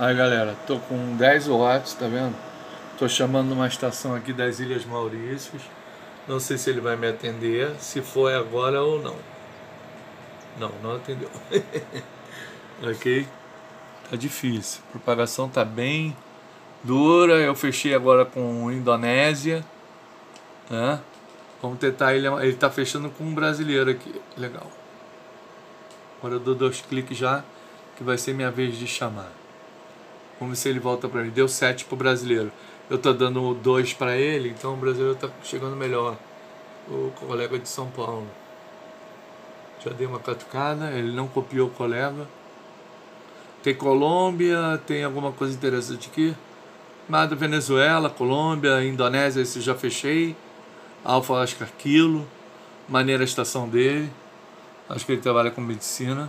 Aí galera, tô com 10 watts, tá vendo? Tô chamando uma estação aqui das Ilhas Maurícias. Não sei se ele vai me atender, se for agora ou não. Não atendeu. Ok? Tá difícil. A propagação tá bem dura. Eu fechei agora com Indonésia, né? Vamos tentar ele tá fechando com um brasileiro aqui. Legal. Agora eu dou 2 cliques já, que vai ser minha vez de chamar. Vamos ver se ele volta para mim. Deu 7 pro brasileiro. Eu tô dando 2 para ele, então o brasileiro tá chegando melhor. O colega de São Paulo. Já dei uma catucada, ele não copiou o colega. Tem Colômbia, tem alguma coisa interessante aqui. Nada, Venezuela, Colômbia, Indonésia, esse eu já fechei. Alfa Oscar Kilo. Maneira a estação dele. Acho que ele trabalha com medicina.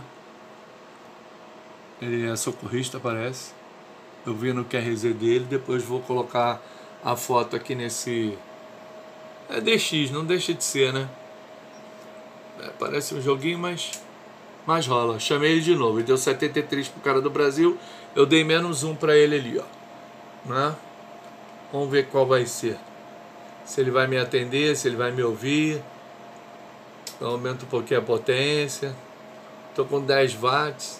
Ele é socorrista, parece. Eu vi no QRZ dele, depois vou colocar a foto aqui nesse... É DX, não deixa de ser, né? Parece um joguinho, mas rola. Chamei ele de novo, ele deu 73 pro cara do Brasil, eu dei menos 1 pra ele ali, ó. Né? Vamos ver qual vai ser. Se ele vai me atender, se ele vai me ouvir. Eu aumento um pouquinho a potência. Tô com 10 watts.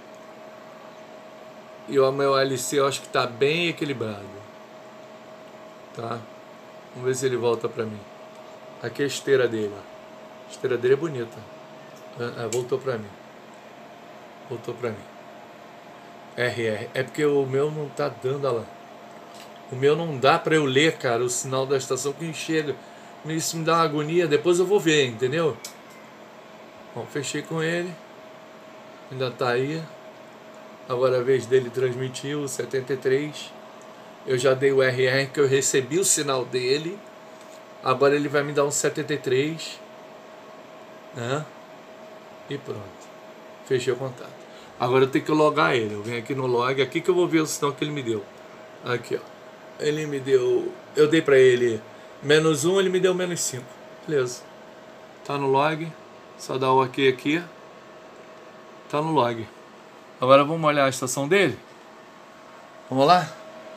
E o meu LC eu acho que está bem equilibrado. Tá? Vamos ver se ele volta para mim. Aqui é a esteira dele. Ó. A esteira dele é bonita. Voltou para mim. Voltou para mim. RR. É porque o meu não tá dando, olha lá. O meu não dá para eu ler, cara, o sinal da estação que chega. Isso me dá uma agonia. Depois eu vou ver, entendeu? Bom, fechei com ele. Ainda tá aí. Agora a vez dele transmitiu o 73. Eu já dei o RR que eu recebi o sinal dele. Agora ele vai me dar um 73. Né? E pronto. Fechei o contato. Agora eu tenho que logar ele. Eu venho aqui no log. Aqui que eu vou ver o sinal que ele me deu. Aqui, ó. Ele me deu... Eu dei pra ele menos 1, ele me deu menos 5. Beleza. Tá no log. Só dá o OK aqui. Tá no log. Agora vamos olhar a estação dele? Vamos lá?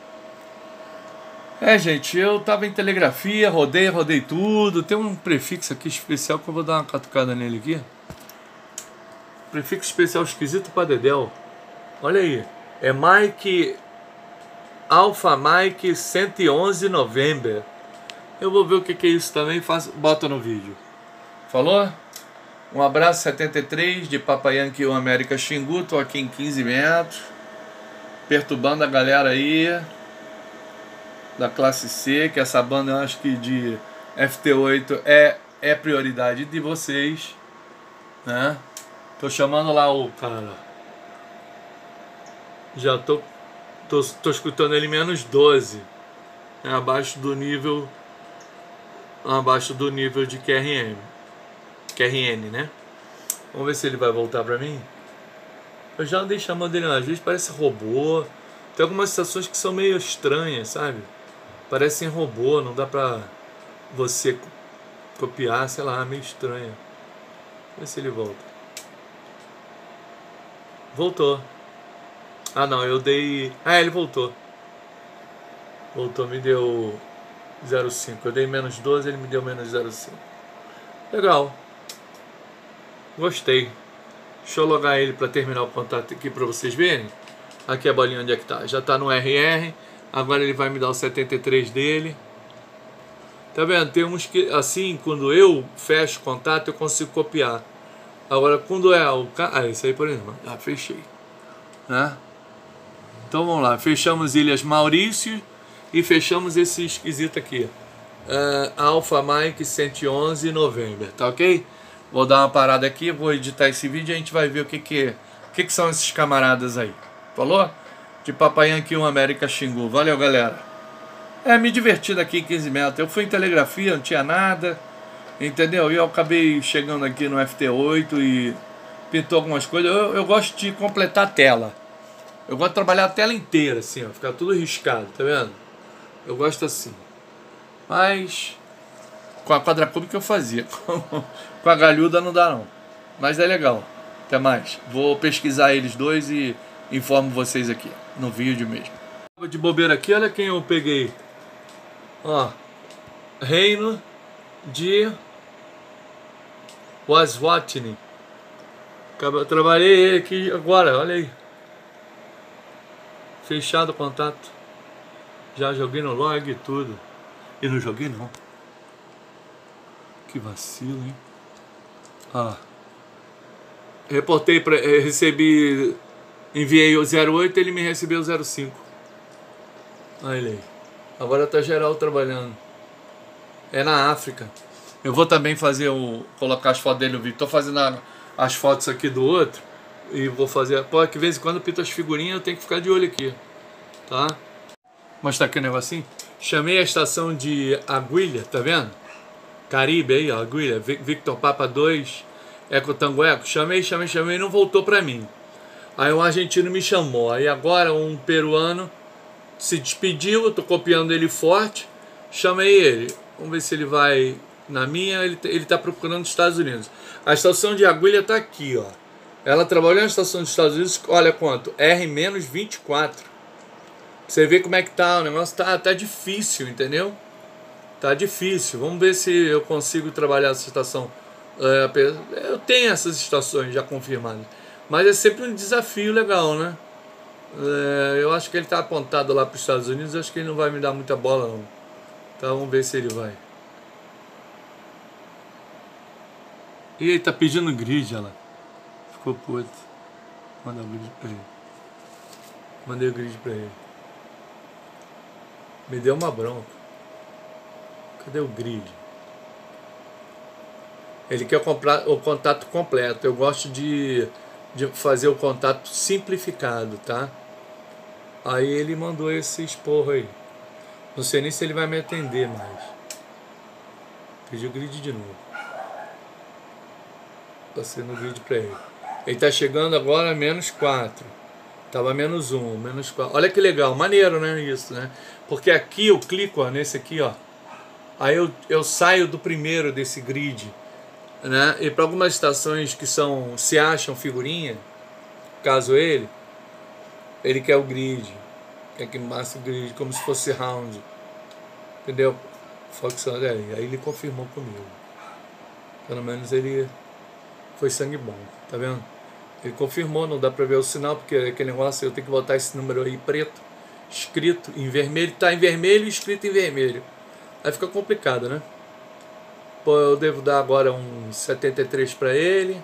Gente, eu tava em telegrafia, rodei tudo. Tem um prefixo aqui especial que eu vou dar uma catucada nele aqui. Prefixo especial esquisito pra Dedéu. Olha aí. É Mike... Alpha Mike 111 November. Eu vou ver o que é isso também. Bota no vídeo. Falou? Um abraço 73 de Papa Yankee 1 América Xingu. Tô aqui em 15 metros. Perturbando a galera aí da classe C, que essa banda eu acho que de FT8 é prioridade de vocês, né? Tô chamando lá o cara. Já tô escutando ele menos 12. É abaixo do nível de QRN, né? Vamos ver se ele vai voltar pra mim. Eu já andei chamando ele às vezes, parece robô. Tem algumas estações que são meio estranhas, sabe? Parecem robô, não dá pra você copiar, sei lá, meio estranho. Vamos ver se ele volta. Voltou. Ah não, eu dei... ele voltou. Voltou, me deu 0,5. Eu dei menos 12, ele me deu menos 0,5. Legal. Gostei. Deixa eu logar ele para terminar o contato aqui para vocês verem. Aqui a bolinha onde é que tá. Já tá no RR. Agora ele vai me dar o 73 dele. Tá vendo? Tem uns que, assim, quando eu fecho o contato, eu consigo copiar. Agora, quando é o... isso aí, por exemplo. Fechei. Né? Então, vamos lá. Fechamos Ilhas Maurício e fechamos esse esquisito aqui. Alpha Mike 111 November. Tá ok? Vou dar uma parada aqui, vou editar esse vídeo e a gente vai ver o que são esses camaradas aí. Falou? De Papa Yankee 1 América Xingu. Valeu, galera. Me diverti daqui em 15 metros. Eu fui em telegrafia, não tinha nada. Entendeu? E eu acabei chegando aqui no FT8 e pintou algumas coisas. Eu gosto de completar a tela. Eu gosto de trabalhar a tela inteira, assim, ó. Ficar tudo riscado, tá vendo? Eu gosto assim. Mas... com a quadracube que eu fazia. Com a galhuda não dá não. Mas é legal. Até mais. Vou pesquisar eles dois e informo vocês aqui, no vídeo mesmo. De bobeira aqui, olha quem eu peguei. Ó, Reino de Waswatini. Eu trabalhei aqui agora, olha aí. Fechado o contato. Já joguei no log e tudo. E não joguei não. Que vacilo, hein? Reportei para recebi, enviei o 08, ele me recebeu o 05. Olha ele aí. Agora tá geral trabalhando. É na África. Eu vou também fazer colocar as fotos dele no vídeo. Tô fazendo as fotos aqui do outro e vou fazer. Pô, que de vez em quando eu pinto as figurinhas, eu tenho que ficar de olho aqui, tá? Mostrar aqui o negocinho. Chamei a estação de Aguilha, tá vendo? Caribe aí, ó, Aguilha, Victor Papa 2, Eco Tango Eco. Chamei, não voltou pra mim. Aí um argentino me chamou. Aí agora um peruano se despediu, eu tô copiando ele forte. Chamei ele. Vamos ver se ele vai na minha. Ele tá procurando os Estados Unidos. A estação de Aguilha tá aqui, ó. Ela trabalhou na estação dos Estados Unidos, olha quanto, R-24. Você vê como é que tá, o negócio tá difícil, entendeu? Tá difícil. Vamos ver se eu consigo trabalhar essa estação. Eu tenho essas estações já confirmadas, mas é sempre um desafio legal, né? Eu acho que ele tá apontado lá para os Estados Unidos, acho que ele não vai me dar muita bola não. Então vamos ver se ele vai. E ele tá pedindo grid, olha lá. Ficou puto. Manda o grid pra ele. Mandei o grid pra ele. Me deu uma bronca. Cadê o grid? Ele quer comprar o contato completo. Eu gosto de fazer o contato simplificado, tá? Aí ele mandou esse esporro aí. Não sei nem se ele vai me atender mais. Pediu o grid de novo. Passei no grid pra ele. Ele tá chegando agora a -4. Tava -1, -4. Olha que legal, maneiro, né? Isso, né? Porque aqui eu clico, ó, nesse aqui, ó. Aí eu saio do primeiro desse grid, né? E para algumas estações que se acham figurinha, caso ele quer o grid, quer que massa o grid como se fosse round, entendeu? Fox aí ele confirmou comigo. Pelo menos ele foi sangue bom, tá vendo? Ele confirmou, não dá pra ver o sinal, porque aquele negócio eu tenho que botar esse número aí preto, escrito em vermelho, tá em vermelho e escrito em vermelho. Aí fica complicado, né? Pô, eu devo dar agora um 73 pra ele.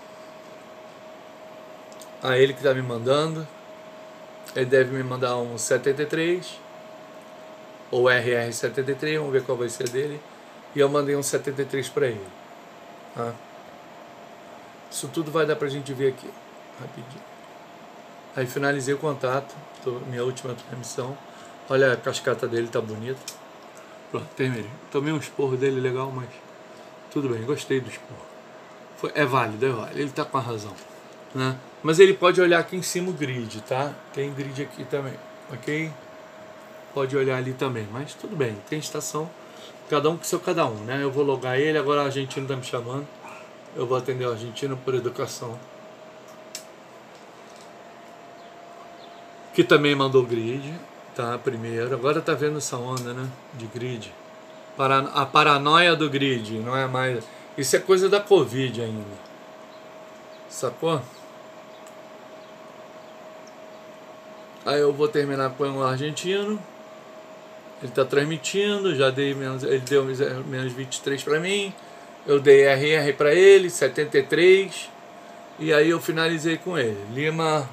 A ele que tá me mandando. Ele deve me mandar um 73. Ou RR73, vamos ver qual vai ser dele. E eu mandei um 73 pra ele. Tá? Isso tudo vai dar pra gente ver aqui, rapidinho. Aí finalizei o contato, minha última transmissão. Olha a cascata dele, tá bonita. Pronto, terminei. Tomei um esporro dele legal, mas tudo bem, gostei do esporro. É válido, ele tá com a razão, né? Mas ele pode olhar aqui em cima o grid, tá? Tem grid aqui também, ok? Pode olhar ali também, mas tudo bem, tem estação, cada um com seu cada um, né? Eu vou logar ele, agora o argentino tá me chamando. Eu vou atender o argentino por educação, que também mandou grid, tá? Primeiro, agora tá vendo essa onda, né? De grid. A paranoia do grid, não é mais. Isso é coisa da Covid ainda. Sacou? Aí eu vou terminar com o argentino. Ele tá transmitindo, já dei ele deu -23 para mim. Eu dei RR para ele, 73. E aí eu finalizei com ele. Lima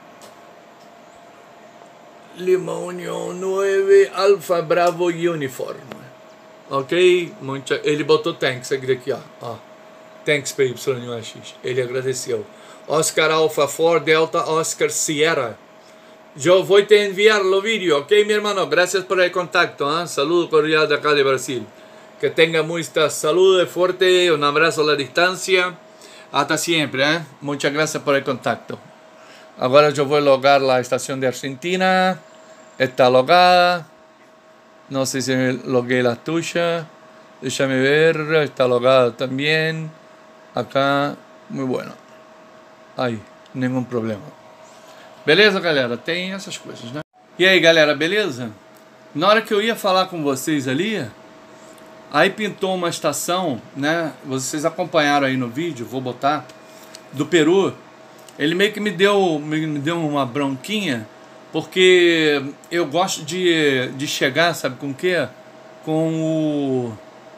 Union 9 Alfa Bravo Uniform. Ok? Ele botou thanks aqui, ó. Thanks PYUX. Ele agradeceu. Oscar Alfa 4 Delta Oscar Sierra. Yo voy a enviar los vídeos, ok, mi hermano. Gracias por el contacto. Saludo cordial de acá de Brasil. Que tenga mucha salud fuerte. Un abrazo a la distancia. Hasta siempre. Muchas gracias por el contacto. Agora yo voy a logar la estación de Argentina. Está logada. No sé si me logué la tuya. Déjame ver. Está logada también. Acá. Muy bueno. Ahí. Ningún problema. Beleza, galera? Tem essas coisas, né? E aí, galera, beleza? Na hora que eu ia falar com vocês ali, aí pintou uma estação, né? Vocês acompanharam aí no vídeo, vou botar, do Peru. Ele meio que me deu uma bronquinha, porque eu gosto de chegar, sabe com o quê? Com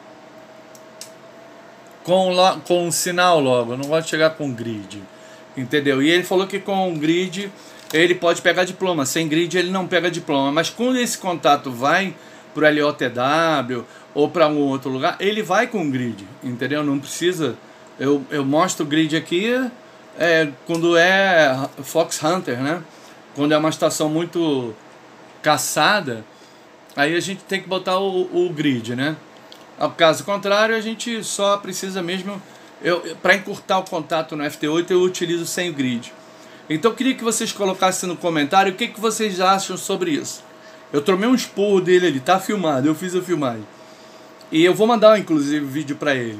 o sinal logo, eu não gosto de chegar com o grid, entendeu? E ele falou que com o grid ele pode pegar diploma, sem grid ele não pega diploma, mas quando esse contato vai para o LOTW ou para um outro lugar, ele vai com o grid, entendeu? Não precisa, eu mostro o grid aqui quando é Fox Hunter, né? Quando é uma estação muito caçada, aí a gente tem que botar o grid, né? Ao caso contrário, a gente só precisa mesmo... Para encurtar o contato no FT8, eu utilizo sem o grid. Então eu queria que vocês colocassem no comentário o que vocês acham sobre isso. Eu tomei um esporro dele ali, tá filmado, eu fiz a filmagem. E eu vou mandar, inclusive, vídeo para ele.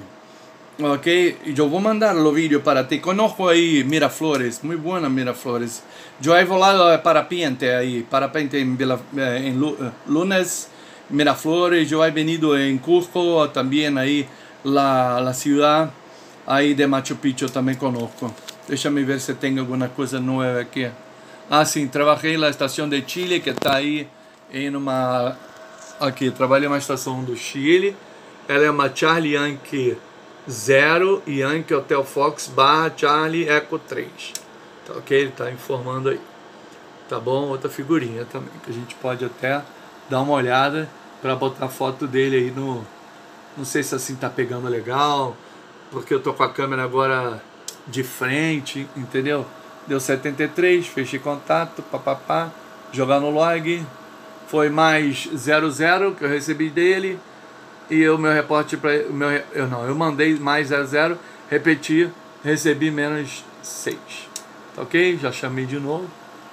Ok, yo voy a mandar los vídeos para ti. Conozco ahí Miraflores, muy buena Miraflores. Yo he volado de parapente ahí, parapente en lunes, Miraflores. Yo he venido en Cusco, también ahí la ciudad ahí de Machu Picchu también conozco. Déjame ver si tengo alguna cosa nueva aquí. Ah, sí, trabajé en la estación de Chile, que está ahí en uma... Aqui, trabalhei em uma estação do Chile. Ela é uma Charlie Yankee 0 e Yankee Hotel Fox / Charlie Echo 3. Tá, ok? Ele está informando aí. Tá bom? Outra figurinha também, que a gente pode até dar uma olhada para botar a foto dele aí no... Não sei se assim tá pegando legal, porque eu tô com a câmera agora de frente, entendeu? Deu 73, fechei contato, papapá, jogar no log. Foi mais 00 que eu recebi dele. E o meu reporte para eu mandei mais 00, repeti, recebi menos 6. Tá ok? Já chamei de novo.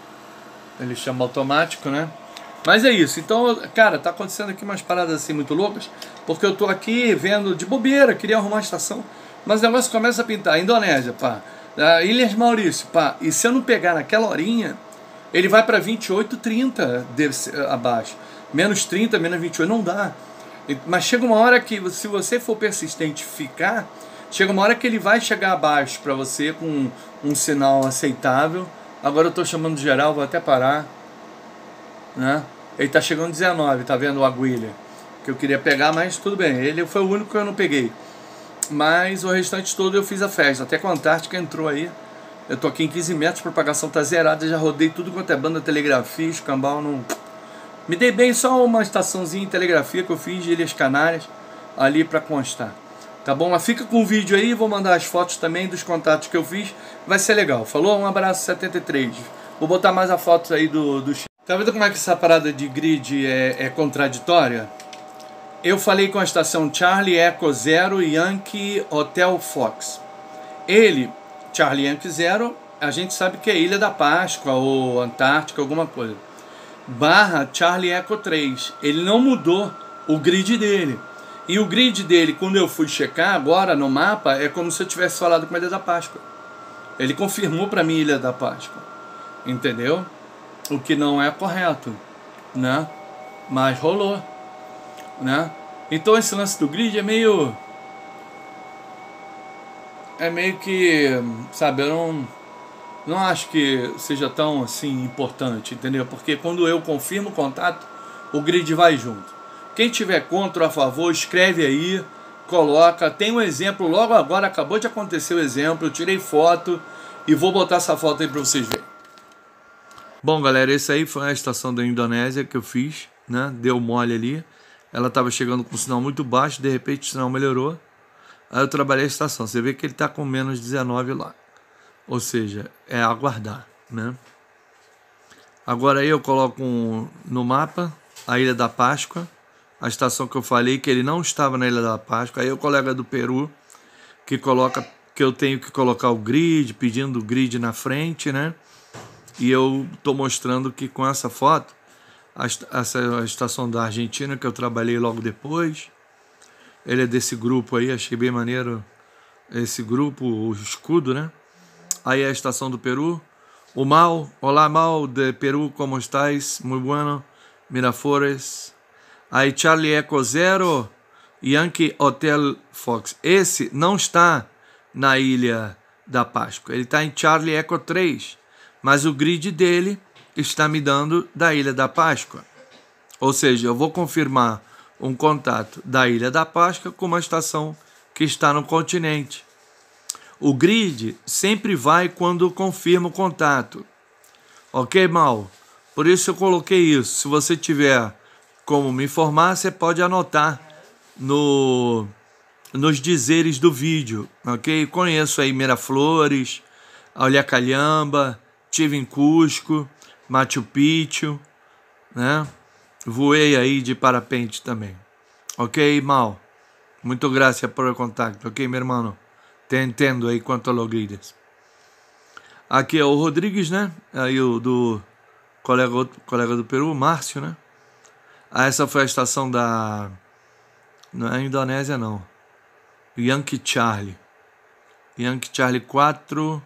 Ele chama automático, né? Mas é isso. Então, cara, tá acontecendo aqui umas paradas assim muito loucas, porque eu tô aqui vendo de bobeira, queria arrumar uma estação, mas o negócio começa a pintar. Indonésia, pá. Ilhas Maurício, pá. E se eu não pegar naquela horinha, ele vai para 28, 30 abaixo. Menos 30, menos 28, não dá. Mas chega uma hora que, se você for persistente ficar, chega uma hora que ele vai chegar abaixo para você com um sinal aceitável. Agora eu estou chamando de geral, vou até parar, né? Ele está chegando 19, tá vendo o Aguilha? Que eu queria pegar, mas tudo bem. Ele foi o único que eu não peguei. Mas o restante todo eu fiz a festa. Até com a Antártica entrou aí. Eu tô aqui em 15 metros, a propagação tá zerada. Já rodei tudo quanto é banda, telegrafia, escambau, não... Me dei bem, só uma estaçãozinha em telegrafia que eu fiz de Ilhas Canárias ali para constar. Tá bom? Mas fica com o vídeo aí, vou mandar as fotos também dos contatos que eu fiz. Vai ser legal. Falou? Um abraço 73. Vou botar mais as fotos aí do... Tá vendo como é que essa parada de grid é contraditória? Eu falei com a estação Charlie Echo 0 Yankee Hotel Fox. Ele, Charlie Yankee 0, a gente sabe que é Ilha da Páscoa ou Antártica, alguma coisa. / Charlie Echo 3. Ele não mudou o grid dele. E o grid dele, quando eu fui checar agora no mapa, é como se eu tivesse falado com a Ilha da Páscoa. Ele confirmou para mim Ilha da Páscoa. Entendeu? O que não é correto, né? Mas rolou, né? Então esse lance do grid é meio que, sabe, eu não acho que seja tão assim importante, entendeu? Porque quando eu confirmo o contato, o grid vai junto. Quem tiver contra ou a favor, escreve aí, coloca. Tem um exemplo, logo agora acabou de acontecer o exemplo, eu tirei foto e vou botar essa foto aí para vocês verem. Bom, galera, esse aí foi a estação da Indonésia que eu fiz, né? Deu mole ali. Ela estava chegando com um sinal muito baixo, de repente o sinal melhorou. Aí eu trabalhei a estação. Você vê que ele está com menos 19 lá. Ou seja, é aguardar, né? Agora aí eu coloco no mapa a Ilha da Páscoa, a estação que eu falei que ele não estava na Ilha da Páscoa. Aí o colega do Peru que coloca que eu tenho que colocar o grid, pedindo o grid na frente, né? E eu estou mostrando que com essa foto, essa estação da Argentina que eu trabalhei logo depois, ele é desse grupo aí, achei bem maneiro esse grupo, o escudo, né? Aí a estação do Peru, O Mal, olá Mal de Peru, como estás? Muy bueno, Miraflores. Aí Charlie Echo 0, Yankee Hotel Fox. Esse não está na Ilha da Páscoa, ele está em Charlie Echo 3, mas o grid dele está me dando da Ilha da Páscoa. Ou seja, eu vou confirmar um contato da Ilha da Páscoa com uma estação que está no continente. O grid sempre vai quando confirma o contato. Ok, Mal? Por isso eu coloquei isso. Se você tiver como me informar, você pode anotar nos dizeres do vídeo. Ok? Conheço aí Miraflores, Olhacalhamba, estive em Cusco, Machu Picchu, né? Voei aí de parapente também. Ok, Mal? Muito graças por o contato. Ok, meu irmão? Te entendo aí quanto a logrides. Aqui é o Rodrigues, né? Aí o do colega do Peru, Márcio, né? Ah, essa foi a estação da... Não é Indonésia, não. Yankee Charlie. Yankee Charlie 4.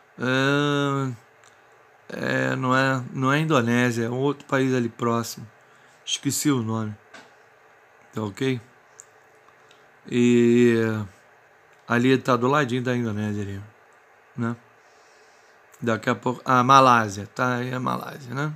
Não é Indonésia, é um outro país ali próximo. Esqueci o nome. Tá ok? E ali tá do ladinho da Indonésia ali, né? Daqui a pouco... Ah, Malásia, tá? Aí é Malásia, né?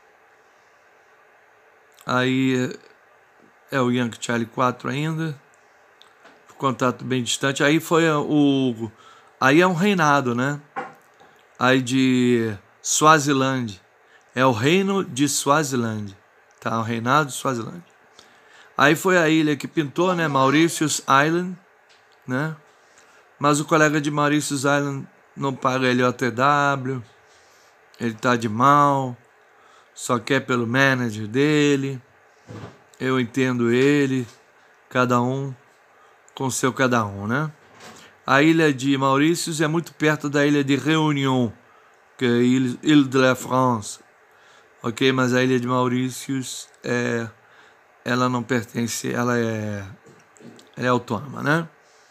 Aí é o Yankee Charlie 4 ainda. Contato bem distante. Aí foi o... Aí é um reinado, né? Aí de Swaziland. É o reino de Swaziland. Tá? O reinado de Swaziland. Aí foi a ilha que pintou, né? Mauritius Island, né? Mas o colega de Mauritius Island não paga LOTW. Ele tá de mal. Só quer pelo manager dele. Eu entendo ele. Cada um com seu cada um, né? A ilha de Mauritius é muito perto da ilha de Réunion, que é Ile de la France. Ok? Mas a ilha de Mauritius ela não pertence, ela é autônoma, né?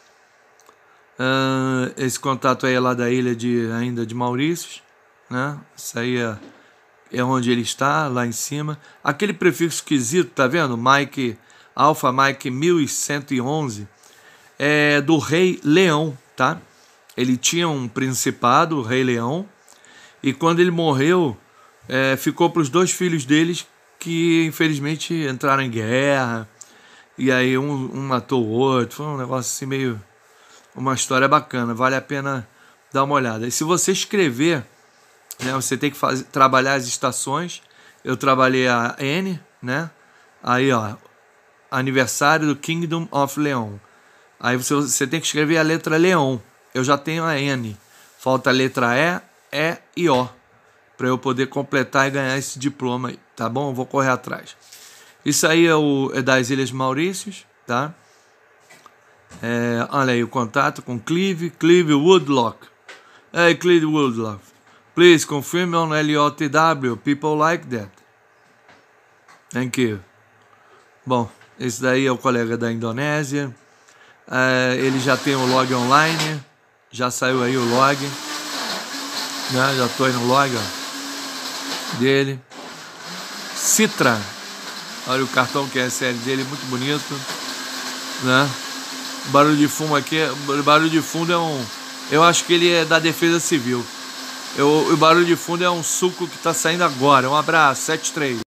Esse contato aí é lá da ilha ainda de Maurícios, né? Isso aí é onde ele está, lá em cima. Aquele prefixo esquisito, tá vendo? Mike, Alpha Mike 1111, é do rei Leão, tá? Ele tinha um principado, o rei Leão, e quando ele morreu, ficou para os 2 filhos deles que infelizmente entraram em guerra, e aí um matou o outro. Foi um negócio assim meio... Uma história bacana, vale a pena dar uma olhada. E se você escrever, né, você tem que trabalhar as estações. Eu trabalhei a N, né? Aí, ó, aniversário do Kingdom of Leon. Aí você tem que escrever a letra Leon. Eu já tenho a N. Falta a letra E e O, para eu poder completar e ganhar esse diploma aí, tá bom? Eu vou correr atrás. Isso aí é das Ilhas Maurícios, tá? Olha aí o contato com Clive Woodlock. Hey, Clive Woodlock, please confirm on LOTW. People like that. Thank you. Bom, esse daí é o colega da Indonésia. Ele já tem o log online. Já saiu aí o log, né? Já tô aí no log, ó, dele. Citra. Olha o cartão QSL dele, muito bonito, né? Barulho de fumo aqui, barulho de fundo é um... Eu acho que ele é da Defesa Civil. O barulho de fundo é um suco que tá saindo agora. Um abraço, 73.